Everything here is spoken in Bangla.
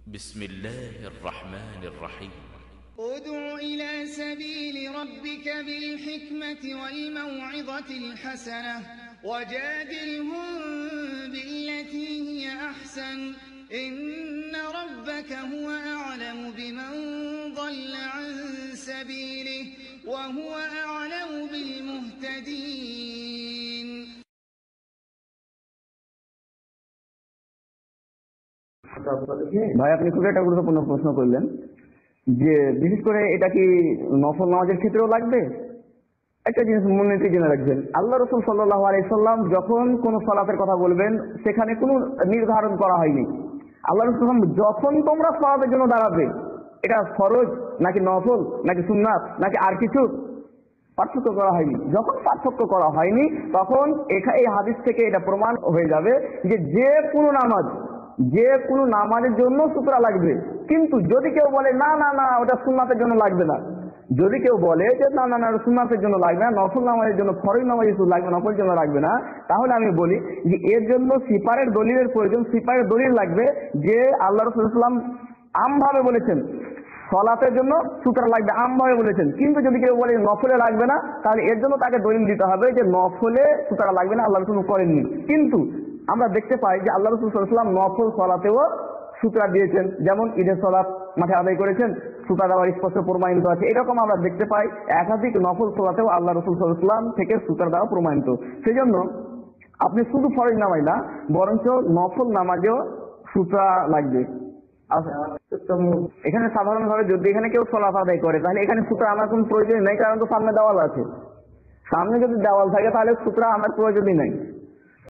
بسم الله الرحمن الرحيم ادع إلى سبيل ربك بالحكمة والموعظة الحسنة وجادلهم بالتي هي أحسن إن ربك هو أعلم بمن ضل عن سبيله وهو أعلم بالمهتدين ভাই, আপনি খুব একটা গুরুত্বপূর্ণ প্রশ্ন করলেন যে বিশেষ করে এটা কি নফল নামাজের ক্ষেত্রেও লাগবে। একটা জিনিস মনে জেনে রাখবেন, আল্লাহ রাসূল সাল্লাল্লাহু আলাইহি সাল্লাম যখন কোন সালাতের কথা বলবেন সেখানে কোনো নির্ধারণ করা হয়নি। আল্লাহ রাসূল যখন তোমরা সালাতের জন্য দাঁড়াবে, এটা ফরজ নাকি নফল নাকি সুন্নাত নাকি আর কিছু পার্থক্য করা হয়নি। যখন পার্থক্য করা হয়নি তখন এই হাদিস থেকে এটা প্রমাণ হয়ে যাবে যে কোনো নামাজের জন্য সুতরা লাগবে। কিন্তু যদি কেউ বলে না না না ওটা সুন্নাতের জন্য লাগবে না, যদি কেউ বলে যে না না না সুন্নাতের জন্য লাগবে না, নফল নামাজের জন্য, ফরজ নামাজের জন্য লাগবে, নফলের জন্য লাগবে না, তাহলে আমি বলি যে এর জন্য সিপারের দলিলের প্রয়োজন। সিপারের দলিল লাগবে যে আল্লাহ রাসূল সাল্লাল্লাহু আলাইহি ওয়াসাল্লাম আমভাবে বলেছেন সালাতের জন্য সুতরা লাগবে, আমভাবে বলেছেন। কিন্তু যদি কেউ বলে নফলে লাগবে না, তাহলে এর জন্য তাকে দলিল দিতে হবে যে নফলে সুতরা লাগবে না, আল্লাহ রাসূল করেননি। কিন্তু আমরা দেখতে পাই যে আল্লাহ রাসূল সাল্লাল্লাহু আলাইহি ওয়াসাল্লাম নফল সালাতেও সুতরা দিয়েছেন, যেমন ঈদের সালাত মাঠে আদায় করেছেন, সুতরা দেওয়ার স্পষ্ট প্রমাণিত আছে। এরকম আমরা দেখতে পাই একাধিক নফল সালাতেও আল্লাহ রাসূল সাল্লাল্লাহু আলাইহি ওয়াসাল্লাম থেকে সুতরা দেওয়া প্রমাণিত। সেই জন্য আপনি শুধু ফরজ নামাজ না, বরঞ্চ নফল নামাজেও সুতরা লাগবে। এখানে সাধারণভাবে যদি এখানে কেউ সালাত আদায় করে তাহলে এখানে সুতরা আনার কোনো প্রয়োজন নেই, কারণ তো সামনে দেওয়াল আছে। সামনে যদি দেওয়াল থাকে তাহলে সুতরা আনার প্রয়োজনই নাই।